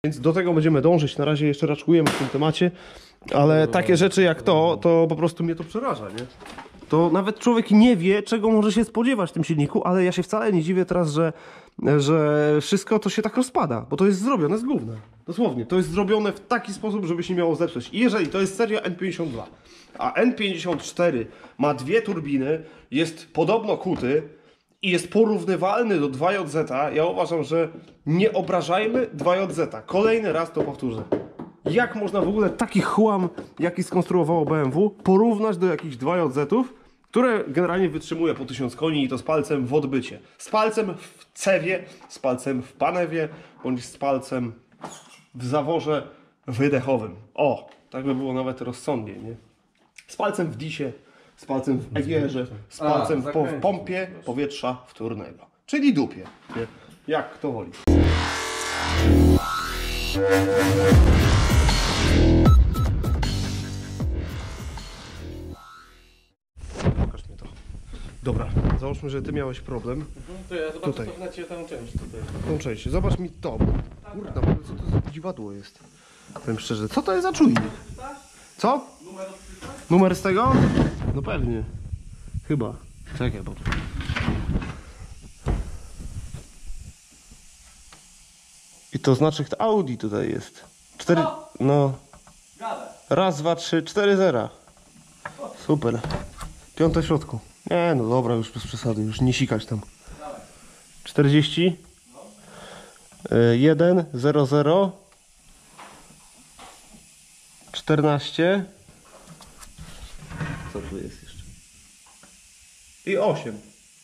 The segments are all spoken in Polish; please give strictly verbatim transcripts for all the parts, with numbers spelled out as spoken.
Więc do tego będziemy dążyć, na razie jeszcze raczkujemy w tym temacie, ale takie rzeczy jak to, to po prostu mnie to przeraża, nie? To nawet człowiek nie wie, czego może się spodziewać w tym silniku, ale ja się wcale nie dziwię teraz, że, że wszystko to się tak rozpada, bo to jest zrobione z gówna. Dosłownie, to jest zrobione w taki sposób, żeby się miało zepsuć. I jeżeli to jest seria N pięćdziesiąt dwa, a N pięćdziesiąt cztery ma dwie turbiny, jest podobno kuty i jest porównywalny do dwa J Z, ja uważam, że nie obrażajmy dwa J Z. Kolejny raz to powtórzę. Jak można w ogóle taki chłam, jaki skonstruowało B M W, porównać do jakichś dwa J Z-ów, które generalnie wytrzymuje po tysiąc koni i to z palcem w odbycie. Z palcem w cewie, z palcem w panewie, bądź z palcem w zaworze wydechowym. O, tak by było nawet rozsądnie, nie? Z palcem w disie, z palcem w egierze, z palcem A, w, po, w pompie powietrza wtórnego. Czyli dupie, nie? Jak kto woli. Pokaż mi to. Dobra, załóżmy, że ty miałeś problem. To ja zobaczę tutaj. To w tę część tutaj. Tą część. Zobacz mi to. Kurde, co to za dziwadło jest? Powiem szczerze, co to jest za czujnik? Co? Numer, Numer z tego? No pewnie. Chyba. Czekaj, bo... I to znaczy, że Audi tutaj jest. Cztery... No. Raz, dwa, trzy, cztery zera. Super. Piąte w środku. Nie, no dobra, już bez przesady, już nie sikać tam. czterdzieści. jeden, zero, zero. czternaście. Co tu jest jeszcze? I osiem.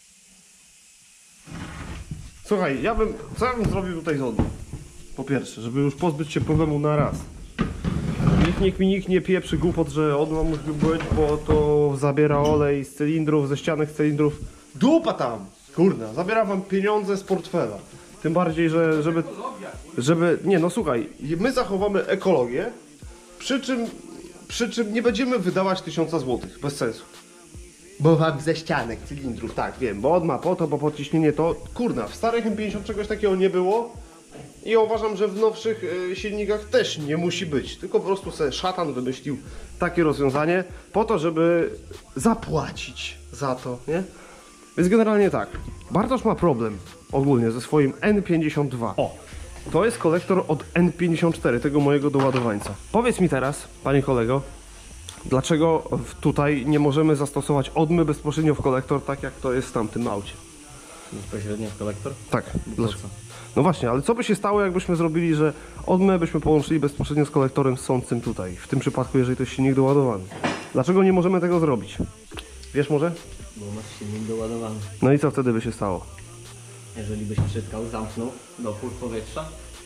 Słuchaj, ja bym, co ja bym zrobił tutaj z odwrót? Po pierwsze, żeby już pozbyć się problemu na raz. Niech, niech mi nikt nie pieprzy głupot, że on musi być, bo to zabiera olej z cylindrów, ze ścianek cylindrów. Dupa tam! Kurna, zabiera wam pieniądze z portfela. Tym bardziej, że żeby, żeby... Nie, no słuchaj, my zachowamy ekologię, przy czym, przy czym nie będziemy wydawać tysiąca złotych, bez sensu. Bo wam ze ścianek cylindrów, tak wiem, bo on ma po to, bo podciśnienie to... Kurna, w starych M pięćdziesiąt czegoś takiego nie było. I ja uważam, że w nowszych y, silnikach też nie musi być. Tylko po prostu sobie szatan wymyślił takie rozwiązanie po to, żeby zapłacić za to, nie? Więc generalnie tak. Bartosz ma problem ogólnie ze swoim N pięćdziesiąt dwa. O! To jest kolektor od N pięćdziesiąt cztery, tego mojego doładowańca. Powiedz mi teraz, panie kolego, dlaczego tutaj nie możemy zastosować odmy bezpośrednio w kolektor, tak jak to jest w tamtym aucie? Bezpośrednio w kolektor? Tak. Dlaczego? No właśnie, ale co by się stało, jakbyśmy zrobili, że odmę byśmy połączyli bezpośrednio z kolektorem ssącym tutaj, w tym przypadku, jeżeli to jest silnik doładowany. Dlaczego nie możemy tego zrobić? Wiesz może? Bo masz silnik doładowany. No i co wtedy by się stało? Jeżeli byś przytkał, zamknął dopływ powietrza?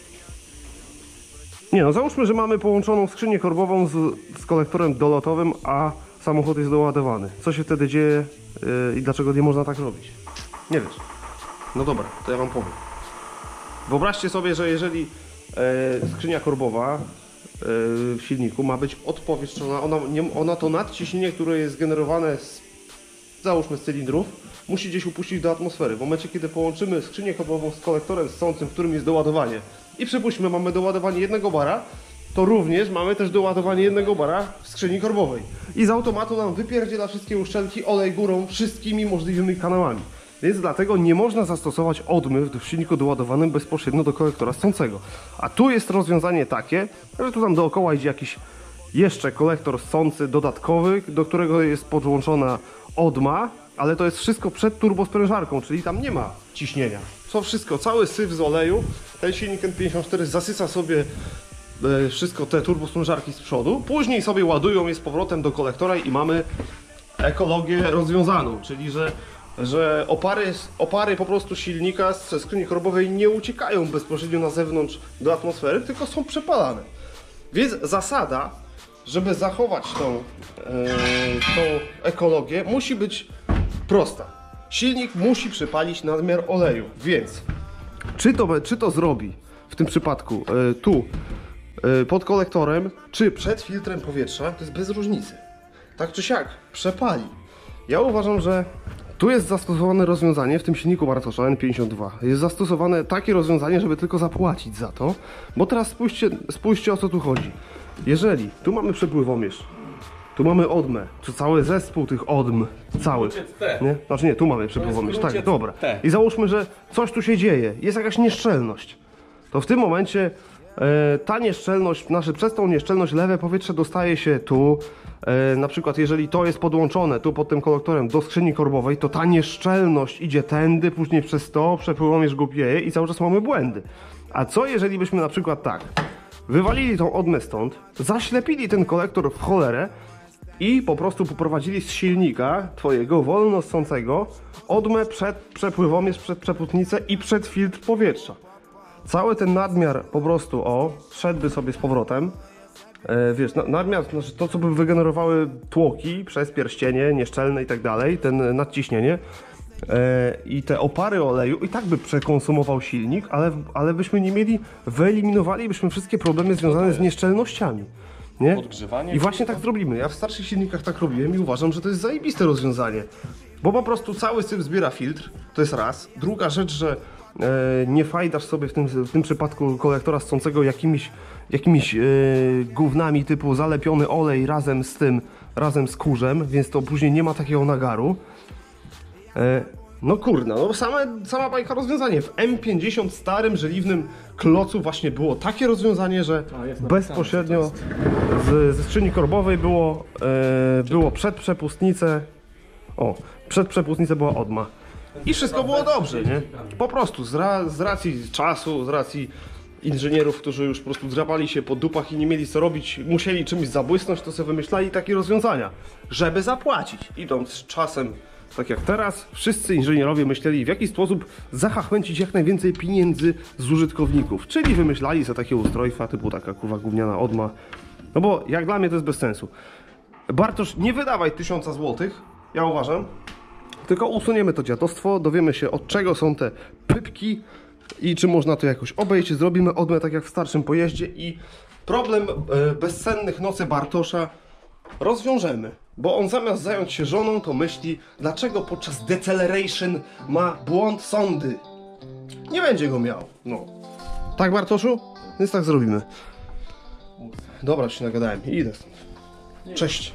Nie no, załóżmy, że mamy połączoną skrzynię korbową z, z kolektorem dolotowym, a samochód jest doładowany. Co się wtedy dzieje yy, i dlaczego nie można tak robić? Nie wiesz. No dobra, to ja wam powiem. Wyobraźcie sobie, że jeżeli e, skrzynia korbowa e, w silniku ma być odpowietrzona, ona, nie, ona to nadciśnienie, które jest generowane z, załóżmy z cylindrów, musi gdzieś upuścić do atmosfery. W momencie, kiedy połączymy skrzynię korbową z kolektorem ssącym, w którym jest doładowanie i przypuśćmy, mamy doładowanie jednego bara, to również mamy też doładowanie jednego bara w skrzyni korbowej. I z automatu nam wypierdziela wszystkie uszczelki, olej górą, wszystkimi możliwymi kanałami. Więc dlatego nie można zastosować odmy w silniku doładowanym bezpośrednio do kolektora ssącego. A tu jest rozwiązanie takie, że tu tam dookoła idzie jakiś jeszcze kolektor ssący dodatkowy, do którego jest podłączona odma, ale to jest wszystko przed turbosprężarką, czyli tam nie ma ciśnienia. Co wszystko, cały syf z oleju, ten silnik N pięćdziesiąt cztery zasysa sobie e, wszystko te turbosprężarki z przodu, później sobie ładują je z powrotem do kolektora i mamy ekologię rozwiązaną, czyli że że opary, opary po prostu silnika ze skrzyni korbowej nie uciekają bezpośrednio na zewnątrz do atmosfery, tylko są przepalane. Więc zasada, żeby zachować tą, yy, tą ekologię, musi być prosta. Silnik musi przypalić nadmiar oleju, więc czy to, czy to zrobi w tym przypadku yy, tu yy, pod kolektorem, czy przed filtrem powietrza, to jest bez różnicy. Tak czy siak, przepali. Ja uważam, że Tu jest zastosowane rozwiązanie w tym silniku Bartosza N pięćdziesiąt dwa. Jest zastosowane takie rozwiązanie, żeby tylko zapłacić za to. Bo teraz spójrzcie, spójrzcie o co tu chodzi. Jeżeli tu mamy przepływomierz, tu mamy odmę, tu cały zespół tych odm, cały. Nie? Znaczy nie, tu mamy przepływomierz, tak, dobra. I załóżmy, że coś tu się dzieje, jest jakaś nieszczelność. To w tym momencie e, ta nieszczelność, znaczy przez tą nieszczelność lewe powietrze dostaje się tu. E, na przykład jeżeli to jest podłączone tu pod tym kolektorem do skrzyni korbowej, to ta nieszczelność idzie tędy, później przez to przepływomierz głupieje i cały czas mamy błędy. A co jeżeli byśmy na przykład tak, wywalili tą odmę stąd, zaślepili ten kolektor w cholerę i po prostu poprowadzili z silnika twojego wolno ssącego odmę przed przepływomierz, przed przepłutnicę i przed filtr powietrza. Cały ten nadmiar po prostu, o, szedłby sobie z powrotem. E, wiesz, nadmiar, znaczy to co by wygenerowały tłoki przez pierścienie nieszczelne i tak dalej, ten nadciśnienie e, i te opary oleju i tak by przekonsumował silnik, ale, ale byśmy nie mieli, wyeliminowali byśmy wszystkie problemy związane z nieszczelnościami. Nie? Podgrzewanie? I właśnie tak zrobimy. Ja w starszych silnikach tak robiłem i uważam, że to jest zajebiste rozwiązanie. Bo po prostu cały syf zbiera filtr, to jest raz. Druga rzecz, że e, nie fajdasz sobie w tym, w tym przypadku kolektora ssącego jakimiś, jakimiś e, gównami typu zalepiony olej razem z tym, razem z kurzem, więc to później nie ma takiego nagaru. E, no kurna, no same, sama bajka rozwiązanie. W M pięćdziesiąt starym, żeliwnym klocu właśnie było takie rozwiązanie, że bezpośrednio z, ze skrzyni korbowej było, e, było przed przepustnicę, o, przed przepustnicę była odma. I wszystko było dobrze, nie? Po prostu z, ra, z racji czasu, z racji inżynierów, którzy już po prostu drapali się po dupach i nie mieli co robić, musieli czymś zabłysnąć, to sobie wymyślali takie rozwiązania, żeby zapłacić. Idąc z czasem, tak jak teraz, wszyscy inżynierowie myśleli, w jaki sposób zachachmęcić jak najwięcej pieniędzy z użytkowników. Czyli wymyślali sobie takie ustrojstwa, typu taka kurwa gówniana odma. No bo jak dla mnie to jest bez sensu. Bartosz, nie wydawaj tysiąca złotych, ja uważam, tylko usuniemy to dziadostwo, dowiemy się od czego są te pypki i czy można to jakoś obejść. Zrobimy odmę tak jak w starszym pojeździe i problem e, bezsennych nocy Bartosza rozwiążemy. Bo on zamiast zająć się żoną, to myśli, dlaczego podczas deceleration ma błąd sondy. Nie będzie go miał. No. Tak, Bartoszu? Więc tak zrobimy. Dobra, się nagadałem. Idę stąd. Cześć.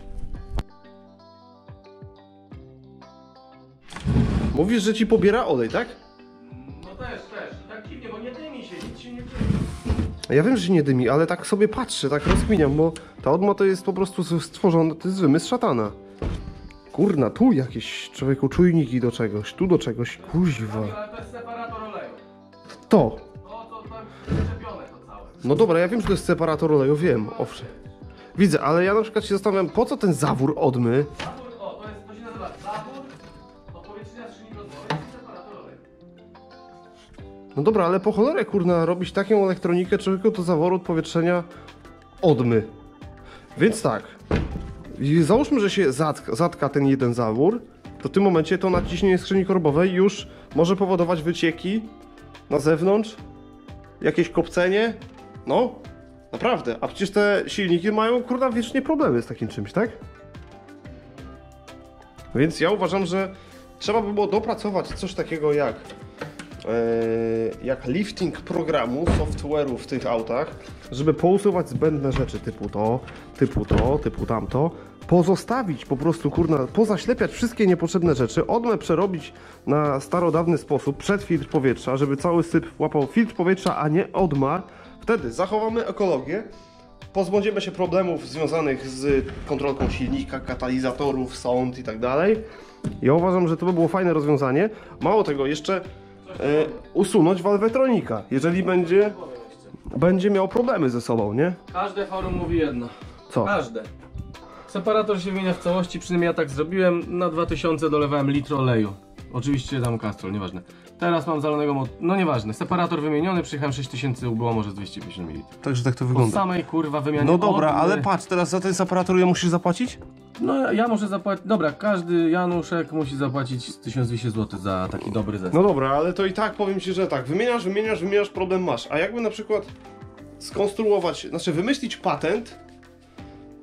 Mówisz, że ci pobiera olej, tak? No też, też. Tak dziwnie, bo nie dymi się, nic się nie dymi. Ja wiem, że się nie dymi, ale tak sobie patrzę, tak rozkminiam, bo ta odma to jest po prostu stworzona, to jest wymysł szatana. Kurna, tu jakieś, człowieku, czujniki do czegoś, tu do czegoś, kuźwa. Ale to jest separator oleju. To. No to tam przyczepione to całe. No dobra, ja wiem, że to jest separator oleju, wiem, owszem. Widzę, ale ja na przykład się zastanawiam, po co ten zawór odmy? Zawór, o, to jest, to się nazywa zawór odpowietrzenia skrzyni rozwoju i separator oleju. No dobra, ale po cholerę, kurna, robić taką elektronikę, człowieku, do zaworu odpowietrzenia odmy. Więc tak, i załóżmy, że się zatka, zatka ten jeden zawór, to w tym momencie to nadciśnienie skrzyni korbowej już może powodować wycieki na zewnątrz, jakieś kopcenie, no, naprawdę, a przecież te silniki mają, kurwa, wiecznie problemy z takim czymś, tak? Więc ja uważam, że trzeba by było dopracować coś takiego jak jak lifting programu, software'u w tych autach, żeby pousuwać zbędne rzeczy typu to, typu to, typu tamto, pozostawić po prostu, kurna, pozaślepiać wszystkie niepotrzebne rzeczy, odmę przerobić na starodawny sposób przed filtr powietrza, żeby cały syp łapał filtr powietrza, a nie odma. Wtedy zachowamy ekologię, pozbędziemy się problemów związanych z kontrolką silnika, katalizatorów, sąd i tak dalej. Ja uważam, że to by było fajne rozwiązanie. Mało tego, jeszcze E, usunąć walwetronika, jeżeli będzie, będzie miał problemy ze sobą, nie? Każde forum mówi jedno. Co? Każde. Separator się wymienia w całości, przynajmniej ja tak zrobiłem. Na dwa tysiące dolewałem litr oleju. Oczywiście tam kastrol, nieważne. Teraz mam zalonego, mo- no nieważne. Separator wymieniony, przyjechałem sześć tysięcy, było może z dwieście pięćdziesiąt mililitrów. Także tak to Po wygląda. samej kurwa wymianie. No dobra, odmy. ale patrz, teraz za ten separator ja musisz zapłacić? No ja muszę zapłacić, dobra, każdy Januszek musi zapłacić tysiąc dwieście złotych za taki dobry zestaw. No dobra, ale to i tak powiem ci, że tak, wymieniasz, wymieniasz, wymieniasz, problem masz. A jakby na przykład skonstruować, znaczy wymyślić patent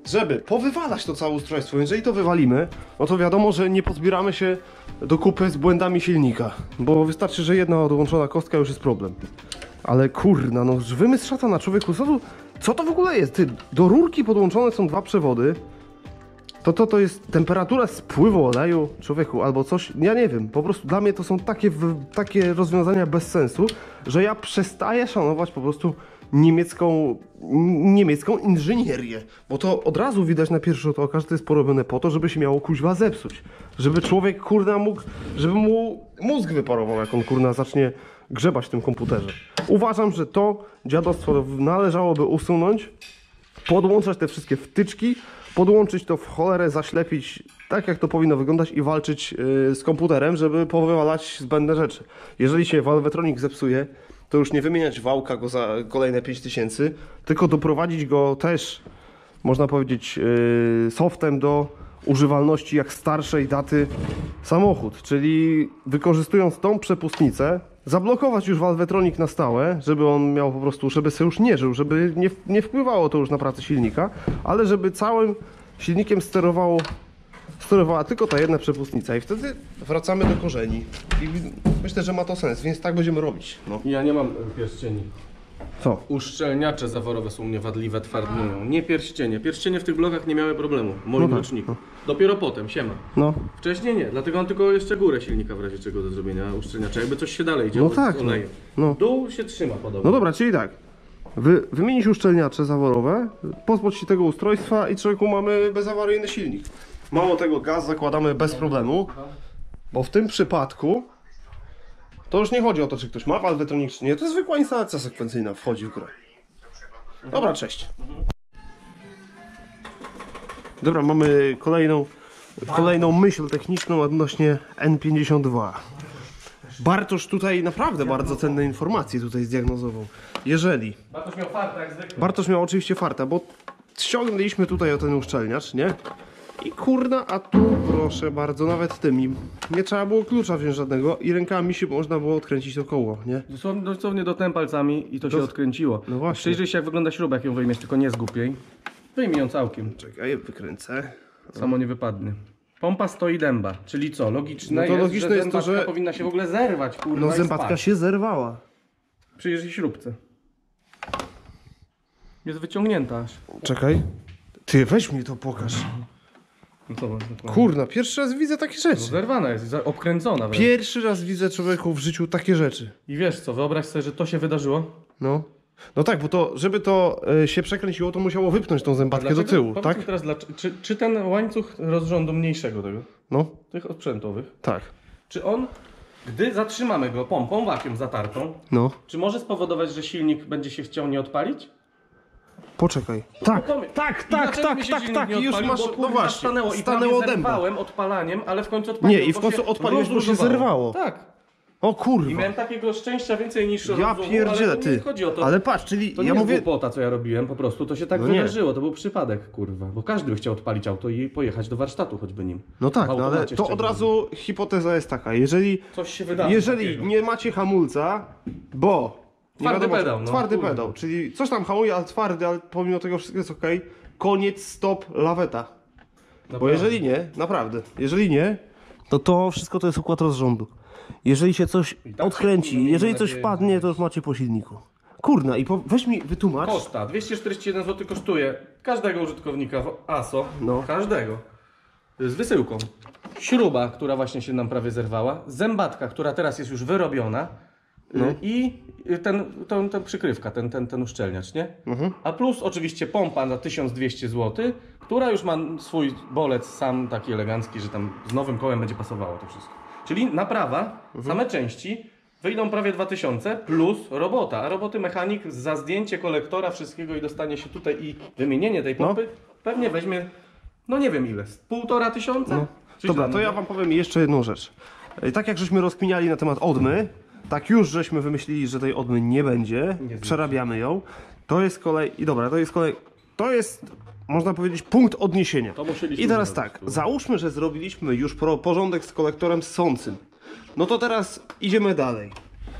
żeby powywalać to całe ustrojstwo, jeżeli to wywalimy, no to wiadomo, że nie pozbieramy się do kupy z błędami silnika, bo wystarczy, że jedna odłączona kostka już jest problem. Ale kurna, no wymysł szatana, człowieku, co, tu, co to w ogóle jest? Ty, do rurki podłączone są dwa przewody, to to, to jest temperatura spływu oleju, człowieku, albo coś, ja nie wiem, po prostu dla mnie to są takie, takie rozwiązania bez sensu, że ja przestaję szanować po prostu niemiecką, niemiecką inżynierię, bo to od razu widać na pierwszy rzut oka, że to jest porobione po to, żeby się miało kuźwa zepsuć, żeby człowiek kurna mógł, żeby mu mózg wyparował, jak on kurna zacznie grzebać w tym komputerze. Uważam, że to dziadostwo należałoby usunąć, podłączać te wszystkie wtyczki, podłączyć to w cholerę, zaślepić tak jak to powinno wyglądać i walczyć yy, z komputerem, żeby powywalać zbędne rzeczy. Jeżeli się Valvetronic zepsuje, to już nie wymieniać wałka go za kolejne pięć tysięcy, tylko doprowadzić go też, można powiedzieć, yy, softem do używalności jak starszej daty samochód, czyli wykorzystując tą przepustnicę, zablokować już Valvetronic na stałe, żeby on miał po prostu, żeby sobie już nie żył, żeby nie, nie wpływało to już na pracę silnika, ale żeby całym silnikiem sterowało, sterowała tylko ta jedna przepustnica i wtedy wracamy do korzeni. I myślę, że ma to sens, więc tak będziemy robić. No. Ja nie mam pierścieni. Co? Uszczelniacze zaworowe są u mnie wadliwe, twardnieją. Nie pierścienie. Pierścienie w tych blokach nie miały problemu w moim No tak, roczniku. no. Dopiero potem, siema. No. Wcześniej nie, dlatego mam tylko jeszcze górę silnika w razie czego do zrobienia uszczelniacza. Jakby coś się dalej działo No tak, z olejem. no. Dół się trzyma podobno. No dobra, czyli tak. Wy, wymienić uszczelniacze zaworowe, pozbyć się tego ustrojstwa i człowieku mamy bezawaryjny silnik. Mało tego, gaz zakładamy bez problemu, bo w tym przypadku to już nie chodzi o to, czy ktoś ma Valvetronic, czy nie. To jest zwykła instalacja sekwencyjna, wchodzi w grę. Dobra, cześć. Dobra, mamy kolejną, kolejną myśl techniczną odnośnie N pięćdziesiąt dwa. Bartosz tutaj naprawdę bardzo cenne informacje tutaj zdiagnozował. Jeżeli Bartosz miał farta jak zwykle. Bartosz miał oczywiście farta, bo ściągnęliśmy tutaj o ten uszczelniacz, nie? I kurna, a tu proszę bardzo, nawet tymi nie trzeba było klucza wziąć żadnego i rękami się można było odkręcić to koło, nie? Dosłownie, dosłownie dotem palcami i to, To- się odkręciło. no właśnie. Przyjrzyj się jak wygląda śruba, jak ją wyjmiesz, tylko nie zgub jej. Wyjmij ją całkiem. Czekaj, wykręcę. Samo nie wypadnie. Pompa stoi dęba, czyli co? Logiczne, No to jest, logiczne że jest to, zębatka że- powinna się w ogóle zerwać, kurwa, No i zębatka spać. się zerwała. Przyjrzyj śrubce. Jest wyciągnięta aż. Czekaj. Ty, weź mi to pokaż. No co, no, Kurna, pierwszy raz widzę takie rzeczy. zerwana jest, za- obkręcona wręcz. Pierwszy raz widzę człowieku w życiu takie rzeczy. I wiesz co, wyobraź sobie, że to się wydarzyło. No. No tak, bo to, żeby to e, się przekręciło, to musiało wypchnąć tą zębatkę do Dlaczego? tyłu, Powiedz tak? mi teraz, dlaczego- czy, czy ten łańcuch rozrządu mniejszego tego, No, tych odprzętowych, tak. czy on, gdy zatrzymamy go pompą, wakiem zatartą, No. czy może spowodować, że silnik będzie się chciał nie odpalić? Poczekaj. Tak, No to my- tak, I tak, dlaczego tak, mi się tak, silnik tak. nie I już odpalił? masz, Bo, no kurwa, właśnie, stanęło i stanęło prawie dęba. zerwałem odpalaniem, ale w końcu odpaliłem. Nie, i w bo końcu się odpaliłeś, bo się rozluzowało. zerwało. Tak. O I kurwa. miałem takiego szczęścia więcej niż Ja rozumu, pierdzielę, ale tu nie ty. chodzi o to. Ale patrz, czyli To nie ja jest mówię... głupota, co ja robiłem, po prostu to się tak No nie. wydarzyło, to był przypadek, kurwa, bo każdy by chciał odpalić auto i pojechać do warsztatu choćby nim. No tak, W no ale automacie to od szczególnie. razu hipoteza jest taka, jeżeli... Coś się wydarzy. Jeżeli takiego. nie macie hamulca, bo... nie Twardy wiadomo, pedał, no. Twardy Kurde. pedał, czyli coś tam hamuje, ale twardy, ale pomimo tego wszystko jest ok. Koniec, stop, laweta. Bo Naprawdę. jeżeli nie, naprawdę, jeżeli nie, to to wszystko to jest układ rozrządu. Jeżeli się coś I tak się, odkręci, kurwa, jeżeli miejmy coś nadzieję, wpadnie, że- to już macie po silniku. Kurna, i po, weź mi, wytłumacz. Koszta dwieście czterdzieści jeden złotych kosztuje każdego użytkownika w A S O. No. Każdego. Z wysyłką. Śruba, która właśnie się nam prawie zerwała. Zębatka, która teraz jest już wyrobiona. No. I ten, ten, ten przykrywka, ten, ten, ten uszczelniacz, nie? Mhm. A plus oczywiście pompa za tysiąc dwieście złotych, która już ma swój bolec sam taki elegancki, że tam z nowym kołem będzie pasowało to wszystko. Czyli naprawa, Mhm. same części wyjdą prawie dwa tysiące plus robota. A roboty mechanik za zdjęcie kolektora wszystkiego i dostanie się tutaj i wymienienie tej pompy pewnie weźmie, no nie wiem ile, z półtora tysiąca? No. Czy Dobra, tam, to ja wam powiem jeszcze jedną rzecz. E, Tak jak żeśmy rozkminiali na temat odmy, tak już żeśmy wymyślili, że tej odmy nie będzie, Nie przerabiamy ją. To jest kolej, i dobra, to jest kolej, to jest, można powiedzieć, punkt odniesienia. To musieliśmy I teraz zrobić, tak, tu. załóżmy, że zrobiliśmy już pro- porządek z kolektorem ssącym. No to teraz idziemy dalej.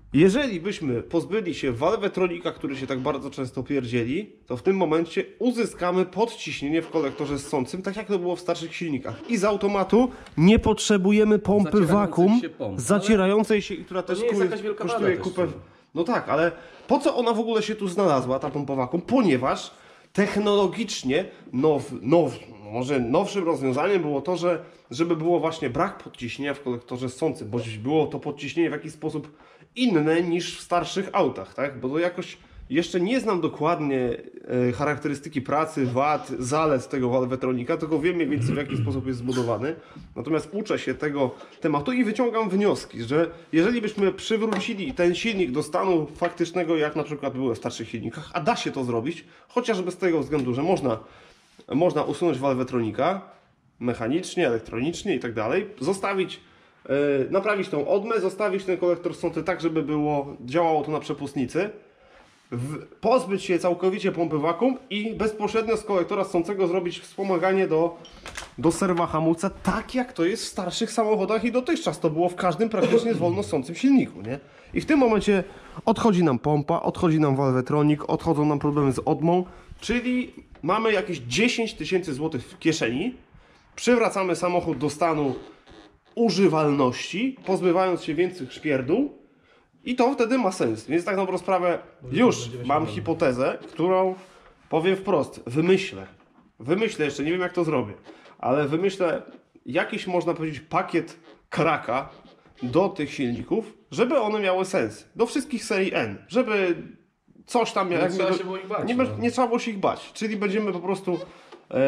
Jeżeli byśmy pozbyli się walwetronika, który się tak bardzo często pierdzieli, to w tym momencie uzyskamy podciśnienie w kolektorze ssącym, tak jak to było w starszych silnikach. I z automatu nie potrzebujemy pompy Zacierającej wakum, się pompy, zacierającej się, która też nie jest ku- jakaś wielka kosztuje wada też, kupę. szczerze. No tak, ale po co ona w ogóle się tu znalazła, ta pompa wakum? Ponieważ technologicznie now, now, może nowszym rozwiązaniem było to, że żeby było właśnie brak podciśnienia w kolektorze ssącym, bądź było to podciśnienie w jakiś sposób inne niż w starszych autach, tak? Bo to jakoś jeszcze nie znam dokładnie e, charakterystyki pracy, wad, zalet tego walwetronika, tylko wiem mniej więcej w jaki sposób jest zbudowany. Natomiast uczę się tego tematu i wyciągam wnioski, że jeżeli byśmy przywrócili ten silnik do stanu faktycznego, jak na przykład było w starszych silnikach, a da się to zrobić, chociażby z tego względu, że można, można usunąć walwetronika mechanicznie, elektronicznie i tak dalej, zostawić Yy, naprawić tą odmę, zostawić ten kolektor ssący tak, żeby było, działało to na przepustnicy, w, pozbyć się całkowicie pompy wakum i bezpośrednio z kolektora ssącego zrobić wspomaganie do, do serwa hamulca, tak jak to jest w starszych samochodach i dotychczas to było w każdym praktycznie wolno ssącym silniku, nie? I w tym momencie odchodzi nam pompa, odchodzi nam walwetronik, odchodzą nam problemy z odmą, czyli mamy jakieś dziesięć tysięcy złotych w kieszeni, przywracamy samochód do stanu używalności, pozbywając się większych szpierdół i to wtedy ma sens. Więc tak na dobrą sprawę już mam hipotezę, którą powiem wprost, wymyślę. Wymyślę jeszcze, nie wiem jak to zrobię, ale wymyślę jakiś, można powiedzieć, pakiet kraka do tych silników, żeby one miały sens. Do wszystkich serii N, żeby coś tam... Nie jak trzeba my- się było ich bać, Nie, no. nie trzeba było się ich bać, czyli będziemy po prostu... E,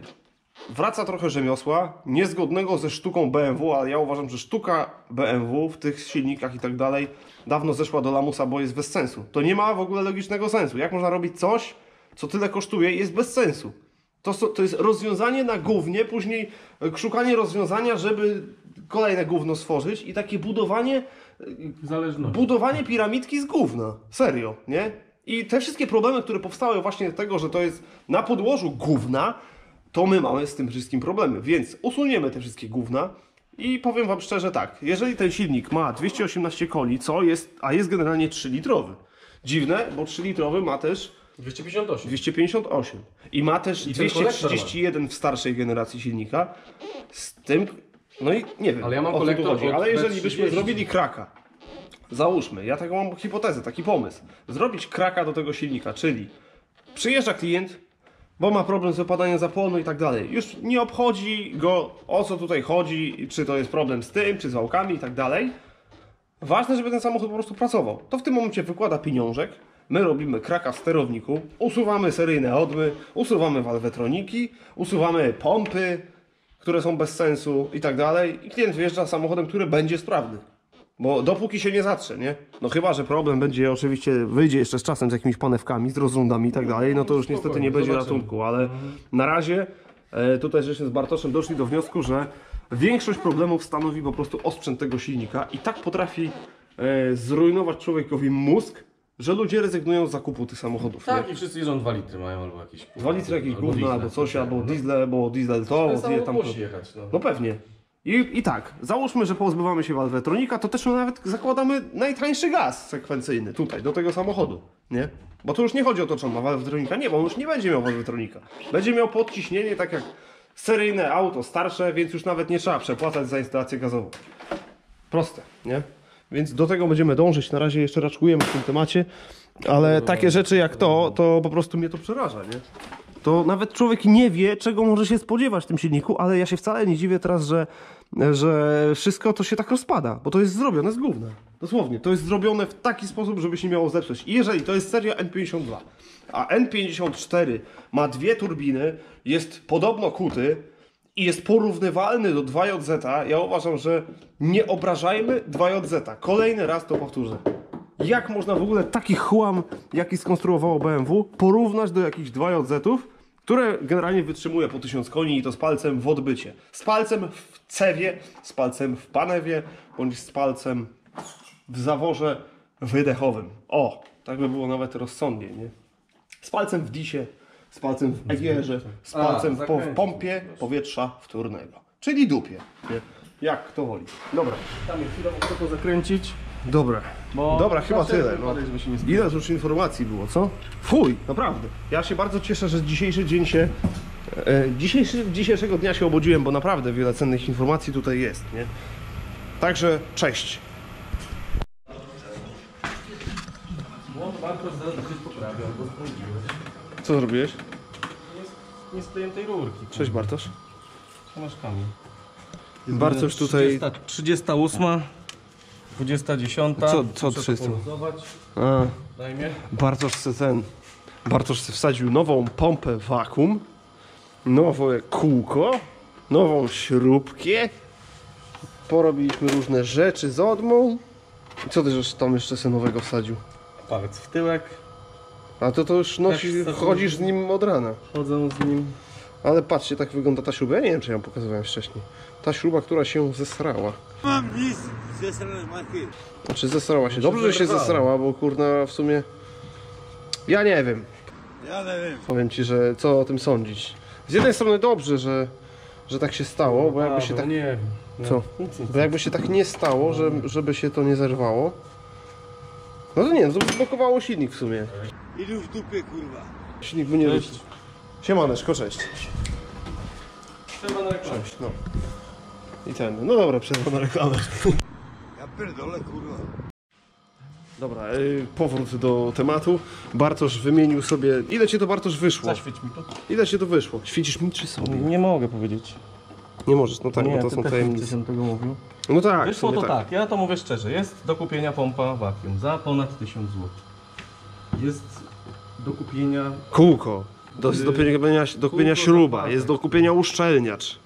Wraca trochę rzemiosła, niezgodnego ze sztuką B M W, ale ja uważam, że sztuka B M W w tych silnikach i tak dalej dawno zeszła do lamusa, bo jest bez sensu. To nie ma w ogóle logicznego sensu. Jak można robić coś, co tyle kosztuje i jest bez sensu? To, so- to jest rozwiązanie na gównie, później e, szukanie rozwiązania, żeby kolejne gówno stworzyć i takie budowanie, Zależność. budowanie piramidki z gówna. Serio, nie? I te wszystkie problemy, które powstały właśnie z tego, że to jest na podłożu gówna, to my mamy z tym wszystkim problemy, więc usuniemy te wszystkie gówna i powiem wam szczerze tak, jeżeli ten silnik ma dwieście osiemnaście koni, co jest, a jest generalnie trzy litrowy, dziwne, bo trzy litrowy ma też dwieście pięćdziesiąt osiem. dwieście pięćdziesiąt osiem i ma też ten dwieście trzydzieści jeden w starszej generacji silnika, z tym, no i nie wiem, Ale ja mam o co tu kolektor chodzi, od ale jeżeli B byśmy trzydzieści. zrobili kraka, załóżmy, ja taką mam hipotezę, taki pomysł, zrobić kraka do tego silnika, czyli przyjeżdża klient, bo ma problem z wypadaniem zapłonu i tak dalej. Już nie obchodzi go, o co tutaj chodzi, czy to jest problem z tym, czy z wałkami i tak dalej. Ważne, żeby ten samochód po prostu pracował. To w tym momencie wykłada pieniążek, my robimy kraka w sterowniku, usuwamy seryjne odmy, usuwamy walwetroniki, usuwamy pompy, które są bez sensu i tak dalej. I klient wjeżdża samochodem, który będzie sprawny. Bo dopóki się nie zatrze, nie? No chyba, że problem będzie oczywiście, wyjdzie jeszcze z czasem z jakimiś panewkami, z rozrządami i tak dalej, no to już niestety nie Spokojnie, będzie zobaczymy. ratunku, ale na razie e, tutaj żeśmy z Bartoszem doszli do wniosku, że większość problemów stanowi po prostu osprzęt tego silnika i tak potrafi e, zrujnować człowiekowi mózg, że ludzie rezygnują z zakupu tych samochodów, Tak, nie? i wszyscy jeżdżą dwa litry mają albo jakieś... Dwa litry jakichś gówna, diesle. albo coś, albo No. diesel, albo diesel to, Ten je samochód tam... musi jechać, no. No pewnie. I, I tak, załóżmy, że pozbywamy się walwetronika, to też nawet zakładamy najtańszy gaz sekwencyjny tutaj, do tego samochodu, nie? Bo to już nie chodzi o to, czy on ma walwetronika, nie, bo on już nie będzie miał walwetronika. Będzie miał podciśnienie, tak jak seryjne auto, starsze, więc już nawet nie trzeba przepłacać za instalację gazową. Proste, nie? Więc do tego będziemy dążyć, na razie jeszcze raczkujemy w tym temacie, ale takie rzeczy jak to, to po prostu mnie to przeraża, nie? To nawet człowiek nie wie, czego może się spodziewać w tym silniku, ale ja się wcale nie dziwię teraz, że, że wszystko to się tak rozpada, bo to jest zrobione z gówna. Dosłownie, to jest zrobione w taki sposób, żeby się nie miało zepsuć. I jeżeli to jest seria N pięćdziesiąt dwa, a N pięćdziesiąt cztery ma dwie turbiny, jest podobno kuty i jest porównywalny do dwa J Z, ja uważam, że nie obrażajmy dwa J Z. Kolejny raz to powtórzę. Jak można w ogóle taki chłam, jaki skonstruowało B M W, porównać do jakichś dwa J Z-ów, które generalnie wytrzymuje po tysiąc koni i to z palcem w odbycie. Z palcem w cewie, z palcem w panewie, bądź z palcem w zaworze wydechowym. O, tak by było nawet rozsądnie, nie? Z palcem w disie, z palcem w egierze, z A, palcem w, po, w zakręcić. pompie powietrza wtórnego. Czyli dupie, nie? Jak kto woli. Dobra. Tam jest chwilę, mogę to zakręcić. Dobra. Bo Dobra, chyba zawsze tyle. No. wypadek, żeby się nie spocić. Ile już informacji było, co? Fuj, naprawdę. Ja się bardzo cieszę, że dzisiejszy dzień się... E, dzisiejszy, dzisiejszego dnia się obudziłem, bo naprawdę wiele cennych informacji tutaj jest, nie? Także cześć. No, Bartosz zaraz coś poprawiał, bo sprawdziłeś. Co zrobiłeś? Nie, nie skleiłem tej rurki. Cześć Bartosz. Co masz kamień? Bartosz tutaj... trzydziesta ósma, dwudziesta dziesiąta. Co- co Muszę to trzysta? poluzować. A, Daj mnie. Bartosz chce ten... Bartosz chce wsadził nową pompę wakum, nowe kółko, nową śrubkę. Porobiliśmy różne rzeczy z odmą. I co ty żeś tam jeszcze sobie nowego wsadził? Palec w tyłek. A to to już nosi, Tak, chodzisz z nim od rana. Chodzę z nim. Ale patrzcie, tak wygląda ta śruba. Ja nie wiem, czy ją pokazywałem wcześniej. Ta śruba, która się zesrała. Mam nic ze strony marki. Znaczy zesrała się. Dobrze, że się zesrała, bo kurna w sumie... Ja nie wiem. Ja nie wiem. Powiem ci, że co o tym sądzić. Z jednej strony dobrze, że, że tak się stało, bo jakby się tak... Nie wiem. No. Co? Nic, nic. Bo jakby się tak nie stało, że, żeby się to nie zerwało. No to nie wiem, to by blokowało silnik w sumie. Idę w dupie, kurwa. Silnik by nie... Cześć. Siemaneczko, cześć. Trzeba na reklamę. Cześć, no. I ten, no dobra, przerwa na reklamę. Ja pierdolę, kurwa. Dobra, yy, powrót do tematu. Bartosz wymienił sobie... Ile ci to, Bartosz, wyszło? Zaświeć mi to. Ile ci to wyszło? Świecisz mi czy sobie? Nie mogę powiedzieć. Nie możesz, no tak, nie, bo to ty są też tajemnice. nie tego mówił. No tak, w Wyszło sumie to tak. ja to mówię szczerze, jest do kupienia pompa vacuum za ponad tysiąc złotych. Jest do kupienia... Kółko. Do, do kupienia, do kupienia Kółko, śruba, tak. jest do kupienia uszczelniacz.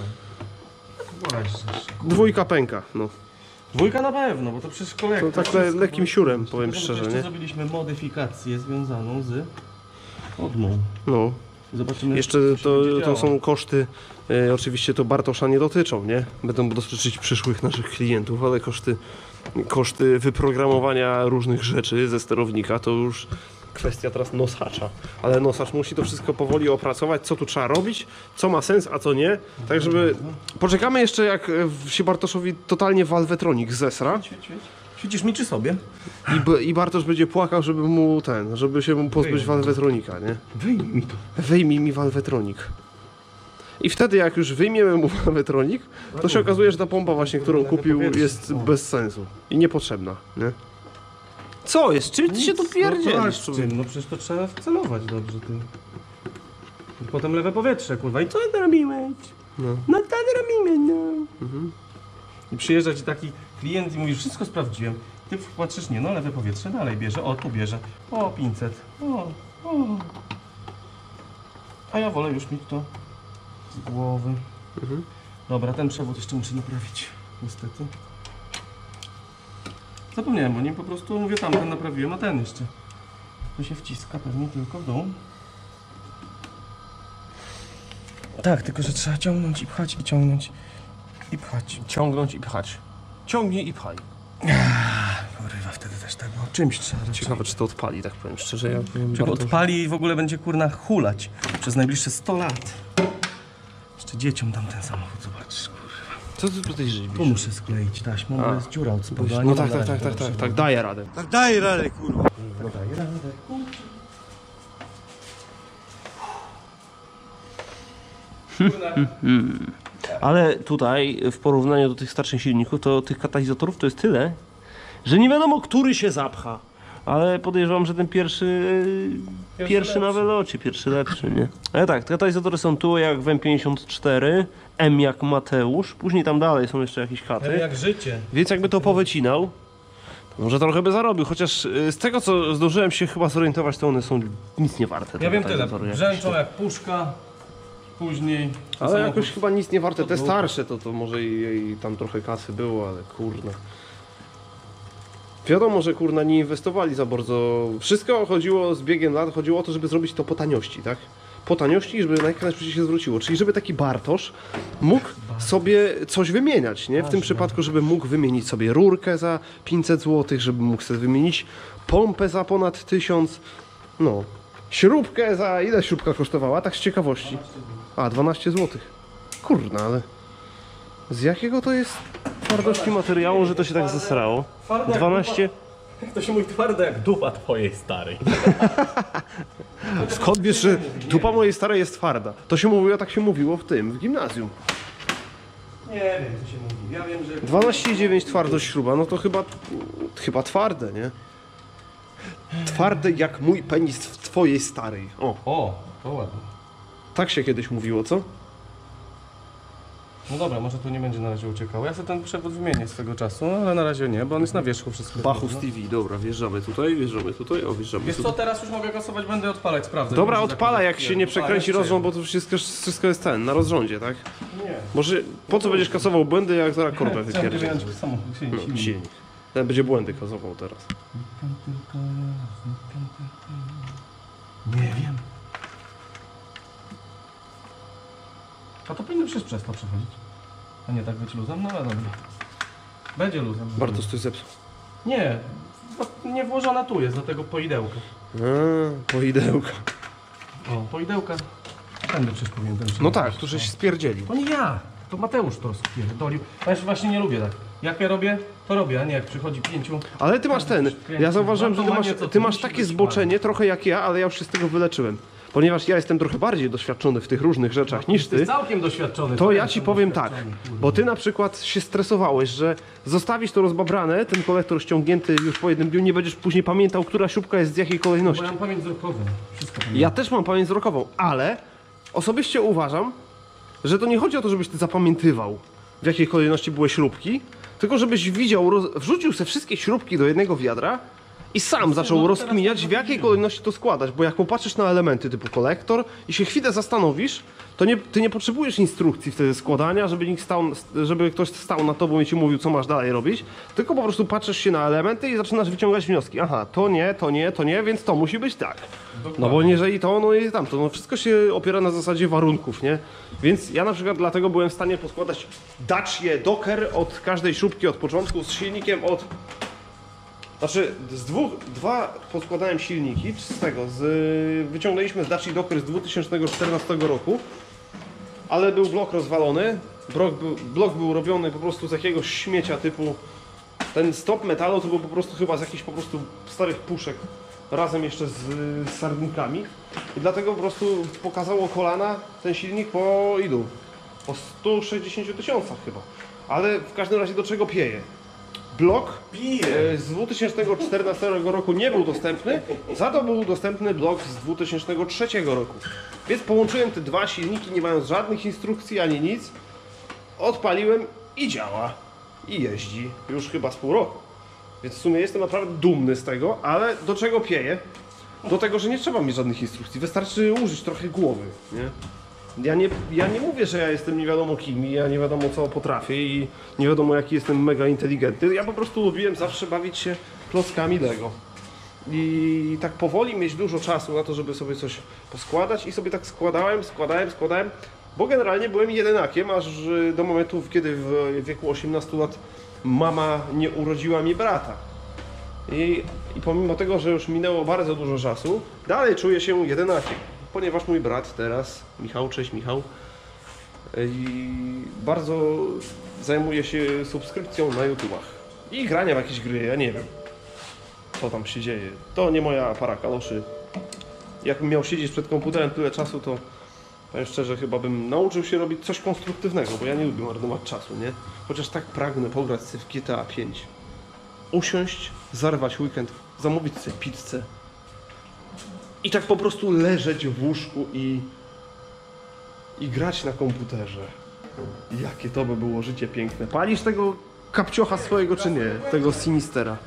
Właśnie. Dwójka pęka, no. Dwójka na pewno, bo to przecież kolektor. To tak le, lekkim siurem, powiem Potem szczerze, jeszcze nie? zrobiliśmy modyfikację związaną z odmą. No. Zobaczymy. Jeszcze co się to, będzie to działo. są koszty, e, oczywiście to Bartosza nie dotyczą, nie? Będą dotyczyć przyszłych naszych klientów, ale koszty, koszty wyprogramowania różnych rzeczy ze sterownika to już kwestia teraz nosacza. Ale nosacz musi to wszystko powoli opracować, co tu trzeba robić, co ma sens, a co nie. Tak żeby... Poczekamy jeszcze, jak e, się Bartoszowi totalnie Valvetronic zesra Świeć, świeć. Świecisz mi czy sobie? i, b- i Bartosz będzie płakał, żeby mu ten, żeby się mu pozbyć Wyjmij. Valvetronika, nie? Wyjmij mi to. Wyjmij mi Valvetronic. I wtedy jak już wyjmiemy mu Valvetronic, to się okazuje, że ta pompa właśnie, którą kupił, jest bez sensu i niepotrzebna, nie? Co jest? Czym ty się tu pierdzielisz? No, czym? No przecież to trzeba wcelować dobrze ty. I potem lewe powietrze, kurwa. I co to robimy? No. No to robimy, no. I przyjeżdża ci taki klient i mówisz, wszystko sprawdziłem. Ty patrzysz, nie no, lewe powietrze dalej bierze. O, tu bierze. O, pięćset. O, o. A ja wolę już mieć to z głowy. Mhm. Dobra, ten przewód jeszcze muszę naprawić. Niestety. Zapomniałem o nim, po prostu mówię, tamten naprawiłem, a ten jeszcze. To się wciska pewnie tylko w dół. Tak, tylko że trzeba ciągnąć i pchać i ciągnąć i pchać. Ciągnąć i pchać. Ciągnij i pchaj. Kurwa, wtedy też tak było. Czymś trzeba robić. Ciekawe, czy to odpali, tak powiem szczerze. Ja powiem Czy Bartosz- odpali i w ogóle będzie kurna hulać przez najbliższe sto lat. Jeszcze dzieciom dam ten samochód, zobaczysz, kurwa. Co ty tutaj Tu żyjesz? muszę skleić taśmą, bo A. jest dziura od spodu. a nie No mam tak, na tak, razie tak, tak, tego tak, tak, daję radę. Tak daj radę, kurwa. No daj radę, kurczę. Ale tutaj w porównaniu do tych starszych silników, to tych katalizatorów to jest tyle, że nie wiadomo, który się zapcha. Ale podejrzewam, że ten pierwszy, pierwszy, pierwszy na welocie, pierwszy lepszy, nie? Ale tak, te katalizatory są tu jak w M pięćdziesiąt cztery, M jak Mateusz, później tam dalej są jeszcze jakieś katy. Jak życie. Więc jakby to powycinał, to może trochę by zarobił, chociaż y, z tego co zdążyłem się chyba zorientować, to one są nic nie warte. te Ja wiem tyle, katalizatory jakieś. brzęczą jak puszka, później... Ale samochód- jakoś chyba nic nie warte. Te Podwójne. starsze to, to może i, i tam trochę kasy było, ale kurna. Wiadomo, że kurna nie inwestowali za bardzo. Wszystko chodziło z biegiem lat, chodziło o to, żeby zrobić to po taniości, tak? Po taniości, żeby najpierw się zwróciło. Czyli żeby taki Bartosz mógł sobie coś wymieniać, nie? W tym przypadku, żeby mógł wymienić sobie rurkę za pięćset złotych, żeby mógł sobie wymienić pompę za ponad tysiąc. No. Śrubkę za... Ile śrubka kosztowała? Tak z ciekawości. A, dwanaście złotych. Kurna, ale... Z jakiego to jest twardości materiału, że to się tak zesrało. dwanaście... To się mówi twardo jak dupa twojej starej. Skąd wiesz, że dupa mojej starej jest twarda? To się mówiło, tak się mówiło w tym, w gimnazjum. Nie wiem, co się mówi. Ja wiem, że... dwanaście przecinek dziewięć twardość śruba, no to chyba... chyba twarde, nie? Twarde jak mój penis w twojej starej. O, O, to ładnie. tak się kiedyś mówiło, co? No dobra, może tu nie będzie na razie uciekał. Ja sobie ten przewód wymienię swego czasu, no, ale na razie nie, bo on jest na wierzchu wszystko. Bachus T V, dobra, wjeżdżamy tutaj, wjeżdżamy tutaj, o, wjeżdżamy Wiesz tutaj. co, teraz już mogę gasować, będę odpalać, sprawdzę. Dobra, Może odpala, za- jak się nie przekręci rozrząd, bo to wszystko, wszystko jest ten, na rozrządzie, tak? Nie. Może, po co będziesz kasował błędy, jak zaraz korbę Chciałem wypierdziesz? wyjąć samochód, silnik. No, silnik. Ten będzie błędy kasował teraz. Nie wiem. A to powinno przecież przez to przechodzić. A nie tak być luzem? No ale dobra. Będzie luzem. Bartosz coś zepsuł. Nie, bo nie włożona tu jest, do tego poidełka. A, poidełka. O, poidełka. Tędy przecież powinien ten No tak, tu żeś spierdzielił. To nie ja, to Mateusz to spierdolił. Ja już właśnie nie lubię tak. Jak ja robię, to robię, a nie jak przychodzi pięciu. Ale ty masz ten, ja zauważyłem, że ty masz, Wartowanie, co ty tu masz musi takie być zboczenie, trochę jak ja, ale ja już się z tego wyleczyłem. Ponieważ ja jestem trochę bardziej doświadczony w tych różnych rzeczach niż Ty ty, jesteś całkiem doświadczony. to ja jestem ci powiem tak, doświadczony, kurde. bo ty na przykład się stresowałeś, że zostawisz to rozbabrane, ten kolektor ściągnięty już po jednym dniu, nie będziesz później pamiętał, która śrubka jest z jakiej kolejności. Bo ja mam pamięć wzrokową. Wszystko pamiętam. Ja też mam pamięć wzrokową, ale osobiście uważam, że to nie chodzi o to, żebyś ty zapamiętywał, w jakiej kolejności były śrubki, tylko żebyś widział, roz... wrzucił sobie wszystkie śrubki do jednego wiadra i sam zaczął no, rozkminiać, teraz w jakiej kolejności to składać, bo jak popatrzysz na elementy typu kolektor i się chwilę zastanowisz, to nie, ty nie potrzebujesz instrukcji wtedy składania, żeby, nikt stał, żeby ktoś stał nad tobą i ci mówił, co masz dalej robić, tylko po prostu patrzysz się na elementy i zaczynasz wyciągać wnioski. Aha, to nie, to nie, to nie, więc to musi być tak. No bo jeżeli to, no i tamto, no wszystko się opiera na zasadzie warunków, nie? Więc ja na przykład dlatego byłem w stanie poskładać Dacia Docker od każdej śrubki od początku z silnikiem od... Znaczy, z dwóch, dwa poskładałem silniki, z tego, z, wyciągnęliśmy z Dacia Docker z dwa tysiące czternastego roku, ale był blok rozwalony, blok był, blok był robiony po prostu z jakiegoś śmiecia typu, ten stop metalu to był po prostu chyba z jakichś po prostu starych puszek, razem jeszcze z, z sardynkami i dlatego po prostu pokazało kolana ten silnik po ilu? Po stu sześćdziesięciu tysiącach chyba, ale w każdym razie do czego pieje? Blok e, z dwa tysiące czternastego roku nie był dostępny, za to był dostępny blok z dwa tysiące trzeciego roku. Więc połączyłem te dwa silniki, nie mając żadnych instrukcji ani nic, odpaliłem i działa. I jeździ już chyba z pół roku. Więc w sumie jestem naprawdę dumny z tego, ale do czego pieje? Do tego, że nie trzeba mieć żadnych instrukcji, wystarczy użyć trochę głowy, nie? Ja nie, ja nie mówię, że ja jestem nie wiadomo kim i ja nie wiadomo co potrafię i nie wiadomo jaki jestem mega inteligentny. Ja po prostu lubiłem zawsze bawić się klockami Lego. I tak powoli mieć dużo czasu na to, żeby sobie coś poskładać i sobie tak składałem, składałem, składałem, bo generalnie byłem jedynakiem, aż do momentu, kiedy w wieku osiemnastu lat mama nie urodziła mi brata. I, I pomimo tego, że już minęło bardzo dużo czasu, dalej czuję się jedynakiem. Ponieważ mój brat teraz, Michał, cześć Michał, i bardzo zajmuje się subskrypcją na YouTubach i grania w jakieś gry, ja nie wiem co tam się dzieje, to nie moja para kaloszy. Jakbym miał siedzieć przed komputerem tyle czasu, to powiem szczerze, chyba bym nauczył się robić coś konstruktywnego, bo ja nie lubię marnować czasu, nie? Chociaż tak pragnę pograć sobie w G T A pięć, usiąść, zarwać weekend, zamówić sobie pizzę i tak po prostu leżeć w łóżku i, i grać na komputerze. Jakie to by było życie piękne. Palisz tego kapciocha swojego czy nie? Tego Sinistera.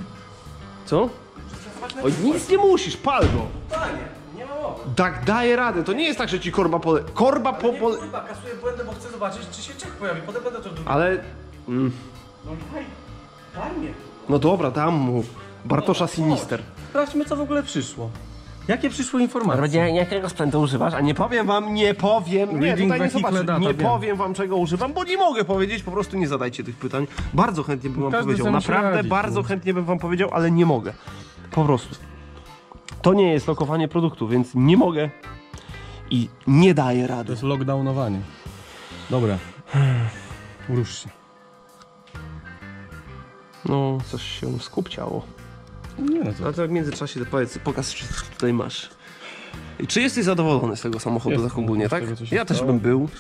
Co? Oj, nic nie musisz, pal go. Panie, nie ma mowy. Tak, daje radę. To nie jest tak, że ci korba pole... Korba po... Nie, pole... kurwa, kasuję błędy, bo chcę zobaczyć, czy się czek pojawi. Potem będę to... Ale... Mm, No daj, daj mnie. no dobra, dam mu. Bartosza Sinister. Sprawdźmy, co w ogóle przyszło. Jakie przyszły informacje? Jakiego sprzętu używasz? A nie powiem wam, nie powiem. Nie, Reading tutaj nie vehicle zobaczę. data, Nie wiem. powiem wam, czego używam, bo nie mogę powiedzieć. Po prostu nie zadajcie tych pytań. Bardzo chętnie bym wam Każdy powiedział. sobie musi Naprawdę radzić, bardzo no. chętnie bym wam powiedział, ale nie mogę. Po prostu. To nie jest lokowanie produktu, więc nie mogę i nie daję To rady. jest lockdownowanie. Dobra. Rusz się. No, coś się skupciało. Nie no co. A to w międzyczasie to powiedz, pokaż, co tutaj masz. I czy jesteś zadowolony z tego samochodu Jestem, tak ogólnie, z tak? tego, co się Ja też stało. bym był.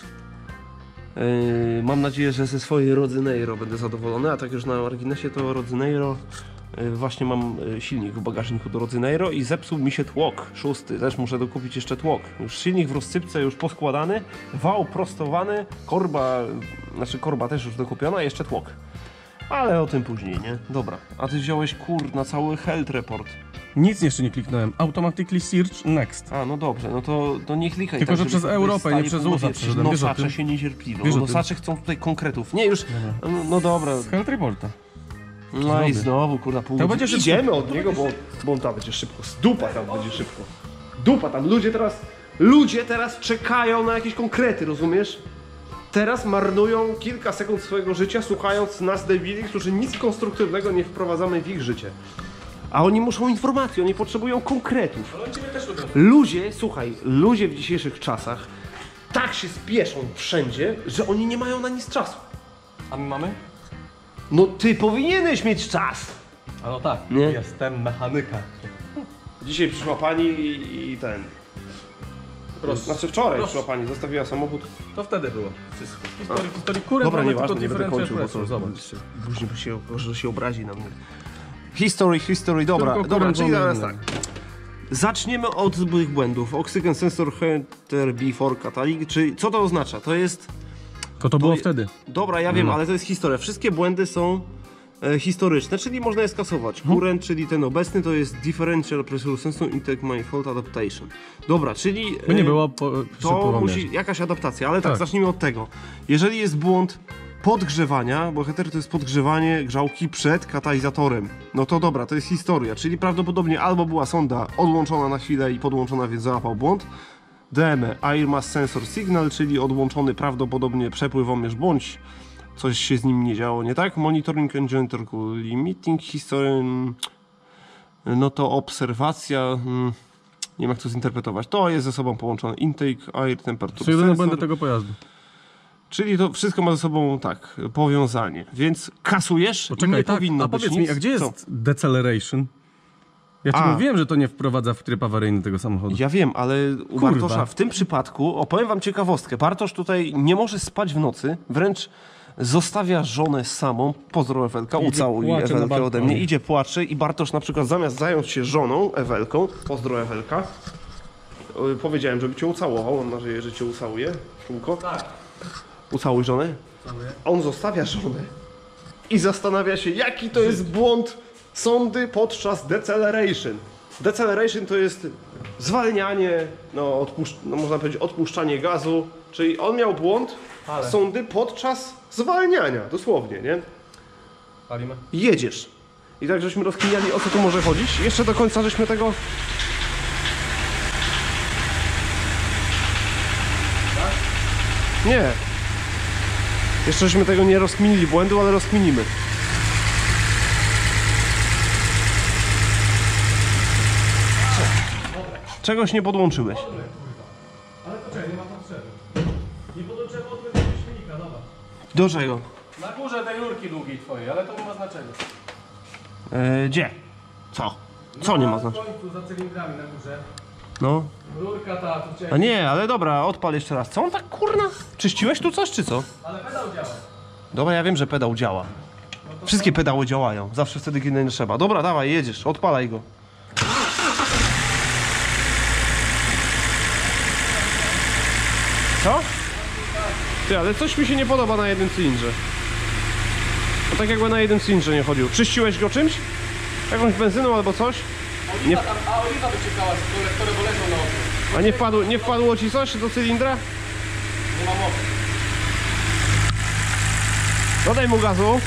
Yy, mam nadzieję, że ze swojej Rodzyneiro będę zadowolony, a tak już na marginesie to Rodzyneiro, yy, właśnie mam yy, silnik w bagażniku do Rodzyneiro i zepsuł mi się tłok szósty, też muszę dokupić jeszcze tłok. Już silnik w rozsypce już poskładany, wał prostowany, korba, znaczy korba też już dokupiona, a jeszcze tłok. Ale o tym później, nie? Dobra, a ty wziąłeś kur na cały health report. Nic jeszcze nie kliknąłem. Automatically search next. A, no dobrze, no to, to nie klikaj. Tylko, tak, że żeby przez byłeś Europę, w stanie nie przez powiedzieć. U S A przeszedłem. Wiesz o Nosacze tym? się niecierpliwią. Wiesz o Nosacze chcą tutaj konkretów. Nie, już, no, no dobra. Z health reporta. No i zrobię. znowu, kurwa, pół To godziny. będzie szybko. Idziemy od niego, bo, bo on tam będzie szybko. Z dupa tam będzie szybko. Dupa tam. Ludzie teraz, ludzie teraz czekają na jakieś konkrety, rozumiesz? Teraz marnują kilka sekund swojego życia słuchając nas debili, którzy nic konstruktywnego nie wprowadzamy w ich życie. A oni muszą informacji, oni potrzebują konkretów. Ale on ciebie też lubią. Ludzie, słuchaj, ludzie w dzisiejszych czasach tak się spieszą wszędzie, że oni nie mają na nic czasu. A my mamy? No ty powinieneś mieć czas. A no tak, Nie? jestem mechanika. Dzisiaj przyszła pani i, i ten... Proszę. Znaczy wczoraj Proszę. przyszła pani, zostawiła samochód. To wtedy było. Historii, historii kurę, Dobra, mamy nieważne, tylko nie będę differential kończył, bo pressure, to zobacz. później się, że się obrazi na mnie. History, history, dobra, Tylko dobra, kurę czyli teraz mamy tak. Zaczniemy od złych błędów. Oxygen sensor header before catalytic, czyli co to oznacza? To jest... To to było je- wtedy. Dobra, ja wiem, No. ale to jest historia. Wszystkie błędy są e, historyczne, czyli można je skasować. Mhm. Current, czyli ten obecny, to jest differential pressure sensor intake manifold adaptation. Dobra, czyli... By nie e, było po, przy To połamierze. musi jakaś adaptacja, ale tak, Tak. zacznijmy od tego. Jeżeli jest błąd podgrzewania, bo heater to jest podgrzewanie grzałki przed katalizatorem, no to dobra, to jest historia, czyli prawdopodobnie albo była sonda odłączona na chwilę i podłączona, więc załapał błąd. D M E, Air Mass Sensor Signal, czyli odłączony prawdopodobnie przepływomierz bądź coś się z nim nie działo, nie tak? Monitoring Engine Torque Limiting, historia, no to obserwacja, hmm, nie wiem jak to zinterpretować, to jest ze sobą połączone intake, air, To temperature jedyne sensor, błędy tego pojazdu. czyli to wszystko ma ze sobą tak, powiązanie, więc kasujesz, Poczekaj, nie tak, powinno a być powiedz nic. mi, a gdzie Co? jest deceleration? Ja ci A. mówiłem, że to nie wprowadza w tryb awaryjny tego samochodu. Ja wiem, ale u Kurwa. Bartosza w tym przypadku, opowiem wam ciekawostkę, Bartosz tutaj nie może spać w nocy, wręcz zostawia żonę samą, pozdro Ewelka, Idzie, ucałuj płacze na Ewelkę ode mnie, balkonie. idzie, płacze i Bartosz na przykład zamiast zająć się żoną, Ewelką, pozdro Ewelka, yy, powiedziałem, żeby cię ucałował, mam nadzieję, że cię ucałuje, Szumko. Tak. Ucałuj żonę. On zostawia żonę i zastanawia się, jaki to jest błąd sondy podczas deceleration. Deceleration to jest zwalnianie, no, odpuszcz- no można powiedzieć odpuszczanie gazu, czyli on miał błąd Ale. sondy podczas zwalniania, dosłownie, nie? Palimy? Jedziesz. I tak żeśmy rozkminiali, o co tu może chodzić. Jeszcze do końca żeśmy tego... Nie. Jeszcze żeśmy tego nie rozkminili błędu, ale rozkminimy. Czegoś nie podłączyłeś. Ale poczekaj, nie ma potrzeby. Nie podłączyłem od silnika, dobra. Do czego? Na górze tej rurki długiej twojej, ale to nie ma znaczenia. E, gdzie? Co? Co nie ma znaczenia? W końcu za cylindrami na górze. No. Rurka ta, tu A chciałem. nie, ale dobra, odpal jeszcze raz. Co on tak kurna? Czyściłeś tu coś, czy co? Ale pedał działa. Dobra, ja wiem, że pedał działa. Wszystkie pedały działają. Zawsze wtedy, kiedy nie trzeba. Dobra, dawaj, jedziesz, odpalaj go. Co? Ty, ale coś mi się nie podoba na jednym cylindrze. No tak jakby na jednym cylindrze nie chodził. Czyściłeś go czymś? Jakąś benzyną albo coś? Nie, Tam, a oliwa wyciekała z kolektora, bo leżą na oku. a nie, wpadło, nie wpadło ci coś do cylindra? Nie ma mowy. Dodaj mu gazu.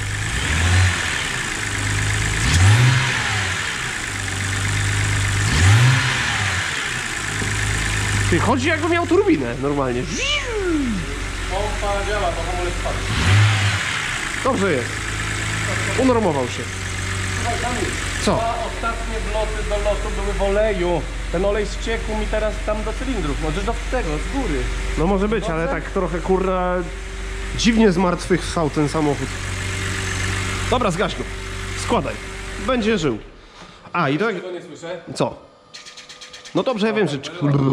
Ty, chodzi jakby miał turbinę normalnie. Pompa działa, bo hamulec spadł. Dobrze jest. Unormował się. Co? A ostatnie wloty do lotu były w oleju. Ten olej ściekł mi teraz tam do cylindrów. No do tego, z góry. No może być, ale tak trochę kurna dziwnie zmartwychwstał ten samochód. Dobra, zgaś go. Składaj. Będzie żył. A, i tak... Tego nie słyszę. Co? No dobrze, ja wiem, że...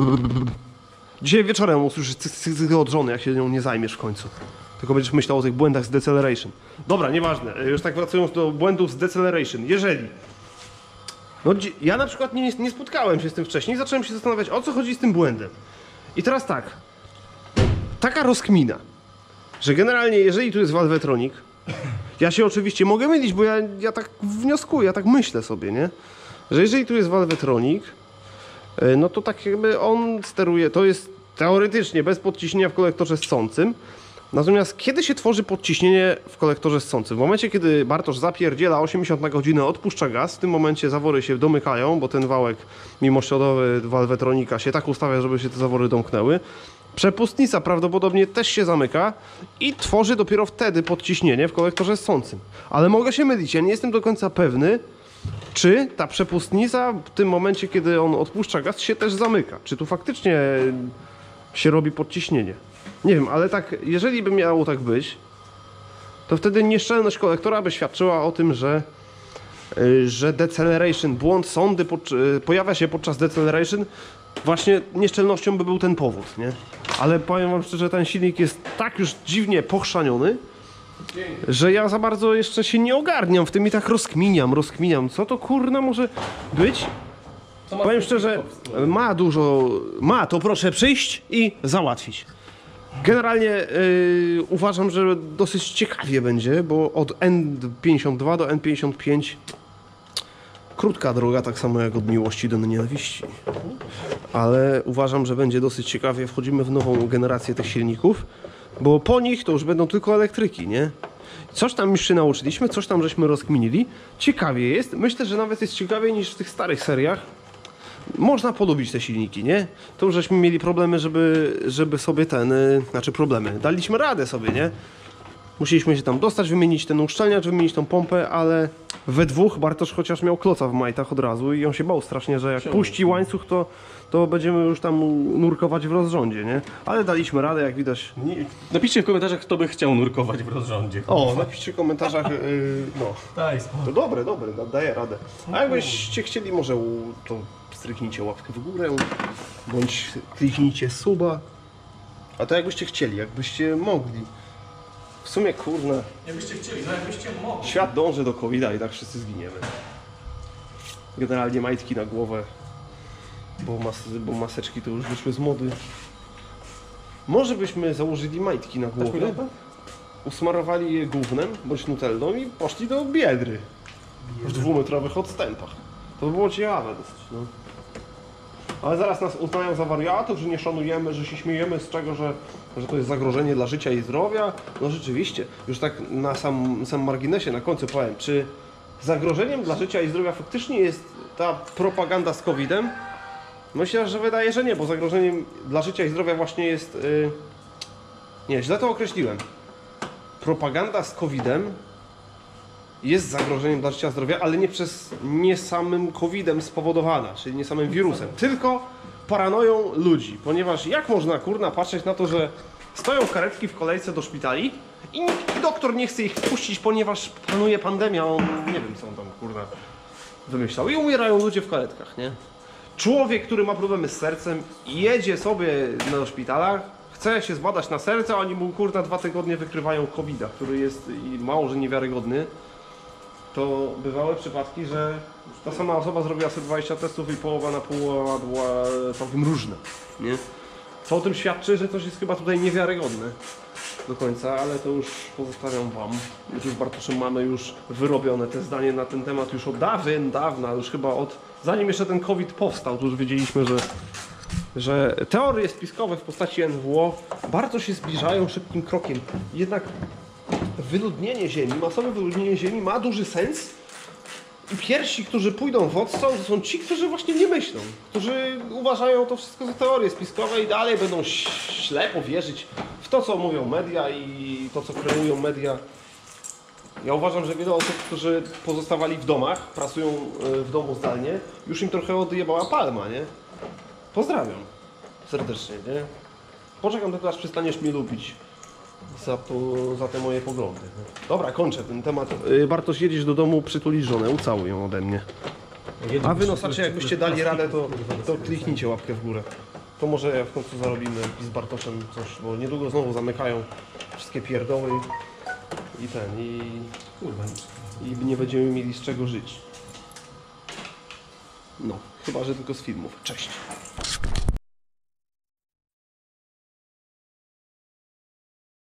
Dzisiaj wieczorem usłyszysz cyk od żony, jak się nią nie zajmiesz w końcu. Tylko będziesz myślał o tych błędach z deceleration. Dobra, nieważne. Już tak wracając do błędów z deceleration. Jeżeli... No, ja na przykład nie, nie spotkałem się z tym wcześniej i zacząłem się zastanawiać, o co chodzi z tym błędem. I teraz tak. Taka rozkmina, że generalnie jeżeli tu jest Valvetronic, ja się oczywiście mogę mylić, bo ja, ja tak wnioskuję, ja tak myślę sobie, nie? Że jeżeli tu jest Valvetronic, no to tak jakby on steruje, to jest teoretycznie bez podciśnienia w kolektorze ssącym. Natomiast kiedy się tworzy podciśnienie w kolektorze ssącym? W momencie, kiedy Bartosz zapierdziela osiemdziesiąt na godzinę, odpuszcza gaz, w tym momencie zawory się domykają, bo ten wałek mimośrodowy Valvetronika się tak ustawia, żeby się te zawory domknęły. Przepustnica prawdopodobnie też się zamyka i tworzy dopiero wtedy podciśnienie w kolektorze ssącym. Ale mogę się mylić, ja nie jestem do końca pewny, czy ta przepustnica w tym momencie, kiedy on odpuszcza gaz, się też zamyka. Czy tu faktycznie się robi podciśnienie. Nie wiem, ale tak, jeżeli by miało tak być, to wtedy nieszczelność kolektora by świadczyła o tym, że, że deceleration, błąd sondy pod, pojawia się podczas deceleration. Właśnie nieszczelnością by był ten powód, nie? Ale powiem wam szczerze, ten silnik jest tak już dziwnie pochrzaniony, że ja za bardzo jeszcze się nie ogarniam w tym i tak rozkminiam, rozkminiam. Co to kurna może być? Powiem szczerze, ma dużo, ma to proszę przyjść i załatwić. Generalnie yy, uważam, że dosyć ciekawie będzie, bo od N pięćdziesiąt dwa do N pięćdziesiąt pięć krótka droga, tak samo jak od miłości do nienawiści. Ale uważam, że będzie dosyć ciekawie. Wchodzimy w nową generację tych silników, bo po nich to już będą tylko elektryki, nie? Coś tam już się nauczyliśmy, coś tam żeśmy rozkminili. Ciekawie jest. Myślę, że nawet jest ciekawiej niż w tych starych seriach. Można polubić te silniki, nie? To już żeśmy mieli problemy, żeby, żeby sobie ten... Yy, znaczy problemy. Daliśmy radę sobie, nie? Musieliśmy się tam dostać, wymienić ten uszczelniacz, wymienić tą pompę, ale we dwóch Bartosz chociaż miał kloca w majtach od razu i on się bał strasznie, że jak puści łańcuch, to, to będziemy już tam nurkować w rozrządzie, nie? Ale daliśmy radę, jak widać. Napiszcie w komentarzach, kto by chciał nurkować w rozrządzie. O, napiszcie w komentarzach, yy, no. Daj spokój. To dobre, dobre, da, daję radę. A jakbyście chcieli, może u- to stryknijcie łapkę w górę, bądź kliknijcie suba. A to jakbyście chcieli, jakbyście mogli. W sumie, kurna, Jakbyście chcieli, no jakbyście mogli. świat dąży do kowida i tak wszyscy zginiemy. Generalnie majtki na głowę, bo, mas bo maseczki to już wyszły z mody. Może byśmy założyli majtki na głowę, usmarowali je gównem bądź nutellą i poszli do Biedry w dwumetrowych odstępach. To by było ciekawe dosyć, no. Ale zaraz nas uznają za wariatów, że nie szanujemy, że się śmiejemy z czego, że, że to jest zagrożenie dla życia i zdrowia. No rzeczywiście, już tak na sam, sam marginesie na końcu powiem, czy zagrożeniem dla życia i zdrowia faktycznie jest ta propaganda z kowidem? Myślę, że wydaje, że nie, bo zagrożeniem dla życia i zdrowia właśnie jest... Yy... Nie, źle to określiłem. Propaganda z kowidem jest zagrożeniem dla życia i zdrowia, ale nie przez nie samym kowidem spowodowana, czyli nie samym wirusem, tylko paranoją ludzi, ponieważ jak można kurna patrzeć na to, że stoją karetki w kolejce do szpitali i doktor nie chce ich wpuścić, ponieważ panuje pandemia, on nie wiem co on tam kurna wymyślał i umierają ludzie w karetkach, nie? Człowiek, który ma problemy z sercem, jedzie sobie do szpitala, chce się zbadać na serce, a oni mu kurna dwa tygodnie wykrywają kowida, który jest i mało, że niewiarygodny. To bywały przypadki, że ta sama osoba zrobiła sobie dwadzieścia testów i połowa na połowa była całkiem różna, nie? Co o tym świadczy, że coś jest chyba tutaj niewiarygodne do końca, ale to już pozostawiam wam. My tu z Bartoszem mamy już wyrobione te zdanie na ten temat już od dawien, dawna, już chyba od... Zanim jeszcze ten COVID powstał, to już wiedzieliśmy, że, że teorie spiskowe w postaci N W O bardzo się zbliżają szybkim krokiem. Jednak wyludnienie Ziemi, masowe wyludnienie Ziemi ma duży sens i pierwsi, którzy pójdą w odstrzał, to są ci, którzy właśnie nie myślą, którzy uważają to wszystko za teorie spiskowe i dalej będą ślepo wierzyć w to, co mówią media i to, co kreują media. Ja uważam, że wiele osób, którzy pozostawali w domach, pracują w domu zdalnie, już im trochę odjebała palma, nie? Pozdrawiam serdecznie, nie? Poczekam tylko, aż przestaniesz mnie lubić. za, po, za te moje poglądy. Dobra, kończę ten temat. Yy, Bartosz, jedziesz do domu, przytulisz żonę, ucałuj ją ode mnie. A wy nosacze, jakbyście dali radę, to, to kliknijcie łapkę w górę. To może w końcu zarobimy z Bartoszem coś, bo niedługo znowu zamykają wszystkie pierdoły i ten, i, Kurwa. i nie będziemy mieli z czego żyć. No, chyba że tylko z filmów. Cześć!